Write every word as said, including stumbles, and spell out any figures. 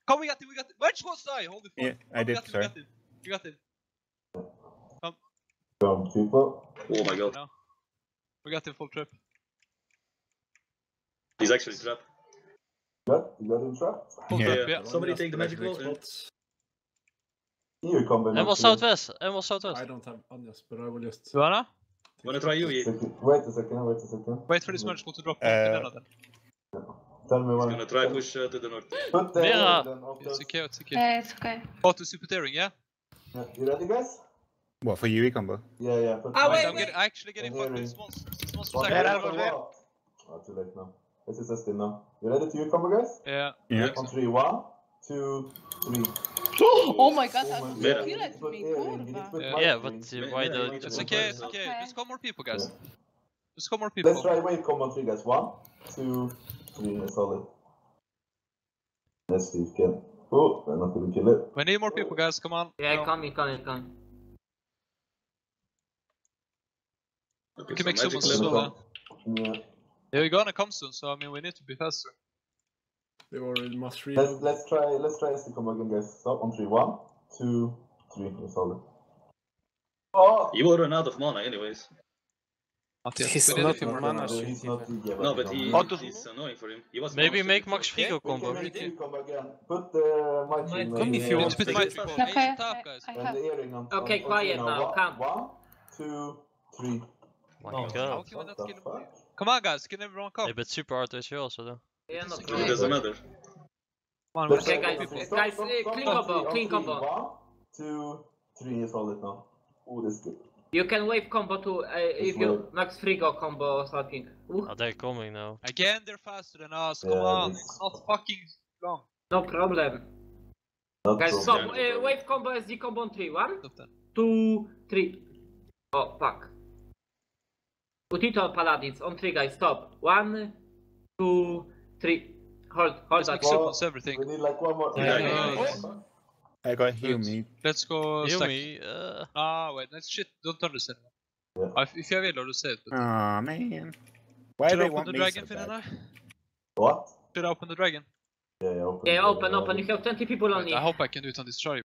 Come, we got him, we got him. Wedge was die, hold the phone. Yeah, I Come, did, we got him, sorry. we got him. We got him. Come. Come, people. Oh my god. No. We got him full trip. He's actually trapped. Got, you got him trapped? Full Yeah. trip, yeah. Somebody take the magic next ball. spot. Here you come, En was southwest, en was southwest. I don't have onions, but I will just. Luana? Wanna try you? He's Wait a second, wait a second. Wait for this merge to drop Uh, off the then. Tell me when. gonna try push uh, to the north. Put the Vera. then after. It's okay, it's okay. Yeah, it's okay. Go to super tearing, yeah? Yeah, you ready, guys? What, for Yui combo? Yeah, yeah. Put Ah, Wait, wait, I'm getting, actually getting I'm fucked with hearing. this monster. This monster One, is two, actually three, one. Oh, too late now. This is S D now. You ready to you combo, guys? Yeah. Yeah. On three, one, two, three. Oh my god, Oh my that God. was kill at Put me, Erin, you need to kurva. put Yeah. my Yeah, screen. but uh, Yeah, why yeah, the... yeah. It's okay, it's okay. Okay. Just come more people, guys. Yeah. Just come more people. Let's try wave combo on three, guys. One, two, three, and solid. Let's see if we can. Oh, we're not gonna kill it. We need more people, guys. Come on. Yeah, Come on. coming, coming, coming. Okay, We can so make someone magic slow level. down. Yeah. Yeah, we're gonna come soon, so I mean, we need to be faster. They already must read. Let's let's try let's try S D combo again, guys. So on three, one, two, three, and solid. Oh. You will run out of mana anyways. Not yet. He's We need a not few in more. mana. No, he's not yeah, No, but he, no. he's annoying for him. He was Maybe monster make before. Max Frigo We can combo. make three combo again. Put the mic Might in, come uh, if you uh, want. It's a bit Take might it. be Okay, It's tough, guys. I, I And have. the earring on. Okay, on, on quiet three now, One, calm. one, two, three. My Oh. How god. can we not What the kill him? fuck? Come on, guys. Can everyone come? Hey, but super hard as you also though. Yeah, no It's It problem. doesn't matter. Come on, Let's we're Okay, try guys, one, two, guys, stop, uh, stop, clean stop, combo, on three, clean on three. combo. One, two, three is solid now. Oh, this is good. You can wave combo to uh, if you wave. Max Frigo combo or something. Ooh, Oh, they're coming now. Again, they're faster than us. Come Yeah, on. this- It's not fucking long. no problem. Not Guys, so so bad. uh, wave combo S D combo on three. One, Stop then. two, three. Oh, fuck. Utito Paladins on three, guys. Stop. One, two, three. Hold, hold Let's that. make someone's everything. We need like one more. Yeah, yeah, yeah. I got heal me. Let's go Heal stack. me. Uh, Ah, wait. That's shit. Don't understand. Yeah. Uh, if you have yellow, just say it. But Aw, man. Why should do I they open want the me dragon, so Finn and bad? I? What? Should I open the dragon? Yeah, yeah, open. Yeah, the- open, open. You have twenty people Wait, only. I hope I can do it on this try.